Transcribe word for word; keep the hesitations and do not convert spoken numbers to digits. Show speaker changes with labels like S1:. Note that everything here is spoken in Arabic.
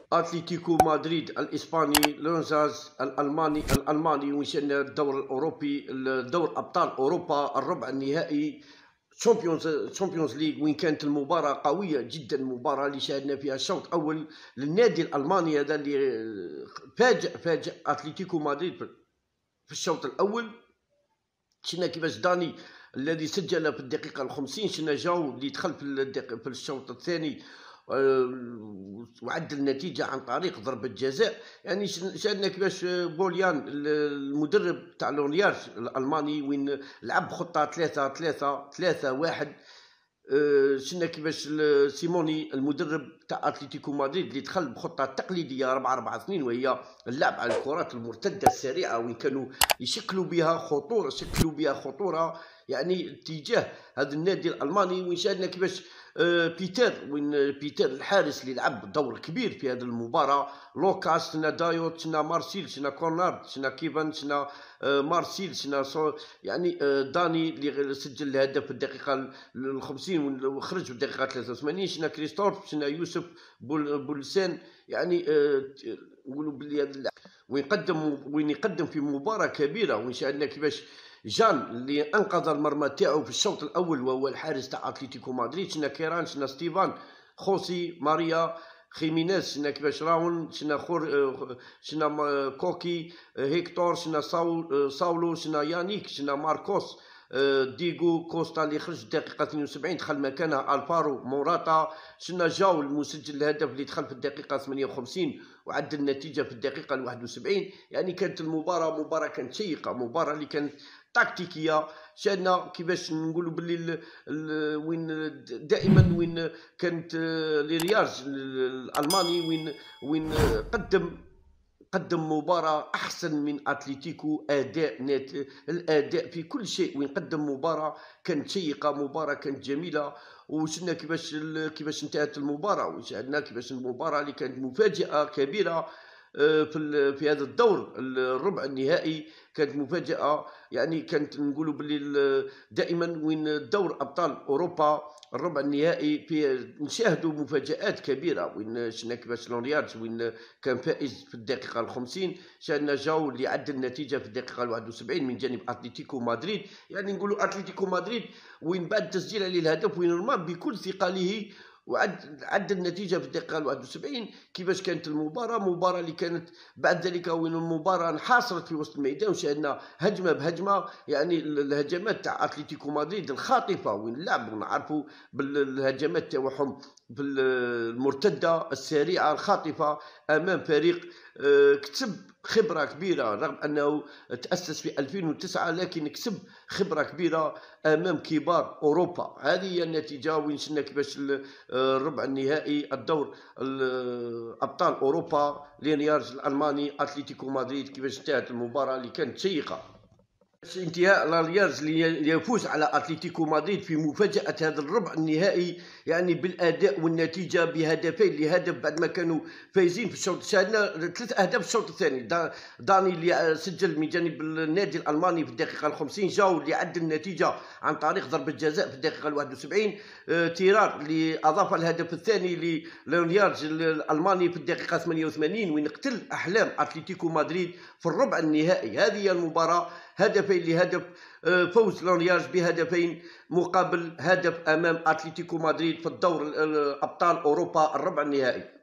S1: اتلتيكو مدريد الاسباني، لونزاز الالماني الالماني وصلنا الدور الاوروبي، دور ابطال اوروبا الربع النهائي شامبيونز شامبيونز ليغ، وين كانت المباراة قوية جدا، المباراة اللي شاهدنا فيها الشوط الأول للنادي الألماني هذا اللي فاجأ فاجأ أتلتيكو مدريد في الشوط الأول. شفنا كيفاش داني الذي سجل في الدقيقة الخمسين، شفنا جاو اللي دخل في في الشوط الثاني وعدل النتيجة عن طريق ضربة جزاء. يعني شاهدنا كيفاش بوليان المدرب تاع لونيارز الألماني وين لعب خطة ثلاثة ثلاثة ثلاثة واحد. شفنا كيفاش سيموني المدرب تاع اتلتيكو مدريد اللي دخل بخطه تقليديه أربعة أربعة اثنين، وهي اللعب على الكرات المرتده السريعه وين كانوا يشكلوا بها خطوره شكلوا بها خطوره يعني اتجاه هذا النادي الالماني. وين شاهدنا كيفاش بيتر وين بيتر الحارس اللي لعب دور كبير في هذه المباراه، لوكاس، شنا دايوت، شنا مارسيل، شنا كونارد، شنا كيفان، شنا مارسيل، شنا يعني داني اللي سجل الهدف في الدقيقه الخمسين وخرج في الدقيقه ثلاثة وثمانين، شنا كريستوف، شنا يوسف بول بولسان. يعني نقولوا باللي وين قدم وين يقدم في مباراه كبيره. وين شاهدنا كيفاش جان اللي انقذ المرمى تاعو في الشوط الاول وهو الحارس تاع اتلتيكو مدريد، شنا كيران، شنا ستيفان، خوسي، ماريا، خيمينيز، شنا كيفاش راون، شنا خور، شنا كوكي، هيكتور، شنا ساول ساولو، شنا يانيك، شنا ماركوس، ديغو كوستا اللي خرج الدقيقة اثنين وسبعين دخل مكانها الفارو موراتا، شنا جاو المسجل الهدف اللي دخل في الدقيقة ثمانية وخمسين وعدل النتيجة في الدقيقة واحد وسبعين. يعني كانت المباراة مباراة كانت شيقة، مباراة اللي كانت تكتيكيه. شاهدنا كيفاش نقولوا باللي وين دائما وين كانت لرياج الالماني وين وين قدم قدم مباراة أحسن من أتلتيكو، أداء نت... الأداء في كل شيء، وين قدم مباراة كانت شيقة، مباراة كانت جميلة. وشفنا كيفاش كيفاش انتهت المباراة، وشاهدنا كيفاش المباراة اللي كانت مفاجأة كبيرة في في هذا الدور الربع النهائي، كانت مفاجأة. يعني كانت نقولوا باللي دائما وين دور أبطال أوروبا الربع النهائي في نشاهدوا مفاجآت كبيرة. وين شفنا كيفاش لونيارز وين كان فائز في الدقيقة الخمسين، شاهدنا جاو اللي عدل النتيجة في الدقيقة الواحد وسبعين من جانب أتلتيكو مدريد. يعني نقولوا أتلتيكو مدريد وين بعد تسجيل عليه الهدف وين رمى بكل ثقله وعد عدل النتيجه في الدقيقه واحد وسبعين. كيفاش كانت المباراه، مباراه اللي كانت بعد ذلك وين المباراه انحصرت في وسط الميدان وشاهدنا هجمه بهجمه. يعني الهجمات تاع اتلتيكو مدريد الخاطفه وين لعبوا نعرفوا بالهجمات تاعهم بالمرتده السريعه الخاطفه امام فريق كتب خبره كبيره، رغم انه تاسس في ألفين وتسعة لكن كسب خبره كبيره امام كبار اوروبا. هذه هي النتيجه. وين شفنا كيفاش الربع النهائي الدور ابطال اوروبا لينيارز الالماني اتلتيكو مدريد، كيفاش انتهت المباراه اللي كانت شيقه. انتهاء لاليارز ليفوز على اتلتيكو مدريد في مفاجأة هذا الربع النهائي، يعني بالاداء والنتيجة بهدفين لهدف بعد ما كانوا فايزين في الشوط. شاهدنا ثلاث اهداف في الشوط الثاني، داني اللي سجل من جانب النادي الالماني في الدقيقة الخمسين، جاو اللي عدل النتيجة عن طريق ضربة جزاء في الدقيقة الواحد وسبعين، تيرار اللي اضاف الهدف الثاني لليارز الالماني في الدقيقة ثمانية وثمانين وين قتل احلام اتلتيكو مدريد في الربع النهائي. هذه هي المباراة، هدفين لهدف، فوز لونيارز بهدفين مقابل هدف امام اتلتيكو مدريد في الدور ابطال اوروبا الربع النهائي.